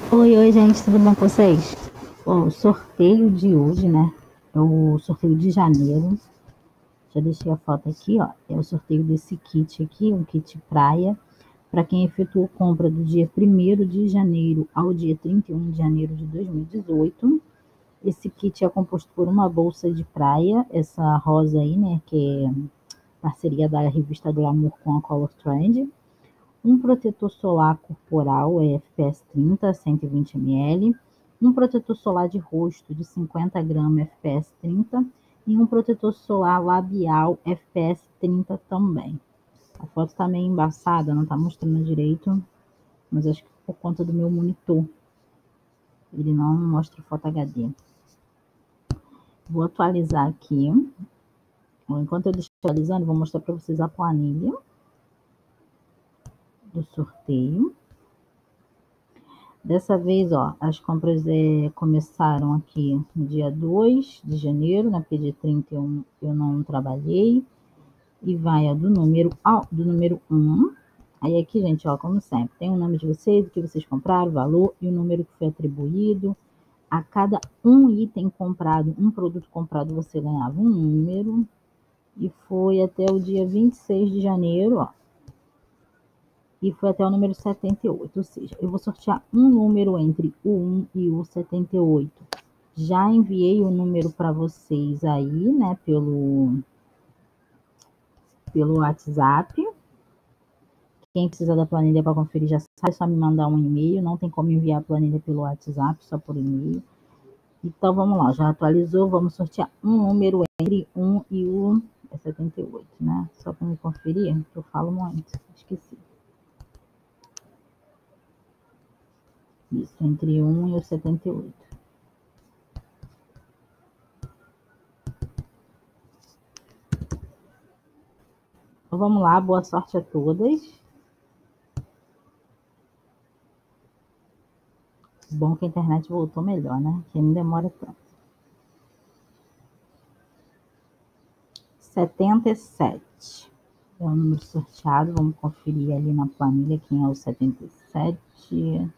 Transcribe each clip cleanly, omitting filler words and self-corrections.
Oi, gente, tudo bom com vocês? Bom, o sorteio de hoje, né? É o sorteio de janeiro. Já deixei a foto aqui, ó. É o sorteio desse kit aqui, um kit praia, para quem efetuou compra do dia 1º de janeiro ao dia 31 de janeiro de 2018. Esse kit é composto por uma bolsa de praia, essa rosa aí, né? Que é parceria da revista Glamour com a Color Trend. Um protetor solar corporal FPS 30, 120 ml, um protetor solar de rosto de 50 gramas FPS 30 e um protetor solar labial FPS 30 também. A foto está meio embaçada, não está mostrando direito, mas acho que por conta do meu monitor. Ele não mostra foto HD. Vou atualizar aqui. Enquanto eu estou atualizando, vou mostrar para vocês a planilha do sorteio. Dessa vez, ó, as compras começaram aqui no dia 2 de janeiro, né? Porque dia 31 eu não trabalhei. E vai ó, do número 1. Aí aqui, gente, ó, como sempre, tem o nome de vocês, o que vocês compraram, o valor e o número que foi atribuído. A cada um item comprado, um produto comprado, você ganhava um número. E foi até o dia 26 de janeiro, ó. E foi até o número 78, ou seja, eu vou sortear um número entre o 1 e o 78. Já enviei o número para vocês aí, né, pelo WhatsApp. Quem precisa da planilha para conferir já sabe, é só me mandar um e-mail, não tem como enviar a planilha pelo WhatsApp, só por e-mail. Então vamos lá, já atualizou, vamos sortear um número entre 1 e o 78, né? Só para me conferir, que eu falo muito, esqueci. Isso, entre 1 e o 78. Então vamos lá, boa sorte a todas. Bom que a internet voltou melhor, né? Que não demora tanto. 77 é o número sorteado. Vamos conferir ali na planilha quem é o 77.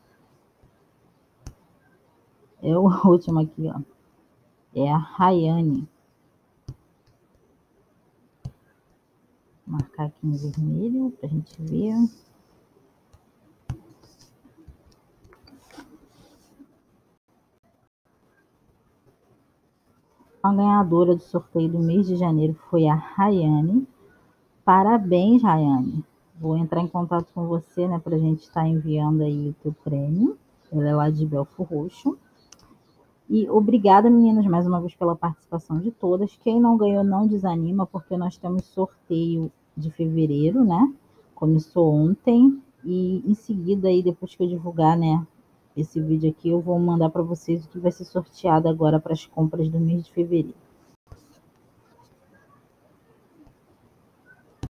É o último aqui, ó. É a Rayane. Vou marcar aqui em vermelho pra gente ver. A ganhadora do sorteio do mês de janeiro foi a Rayane. Parabéns, Rayane. Vou entrar em contato com você, né, pra gente estar enviando aí o teu prêmio. Ela é lá de Belfor Roxo. E obrigada, meninas, mais uma vez pela participação de todas. Quem não ganhou, não desanima, porque nós temos sorteio de fevereiro, né? Começou ontem. E em seguida, aí, depois que eu divulgar, né, esse vídeo aqui, eu vou mandar para vocês o que vai ser sorteado agora para as compras do mês de fevereiro.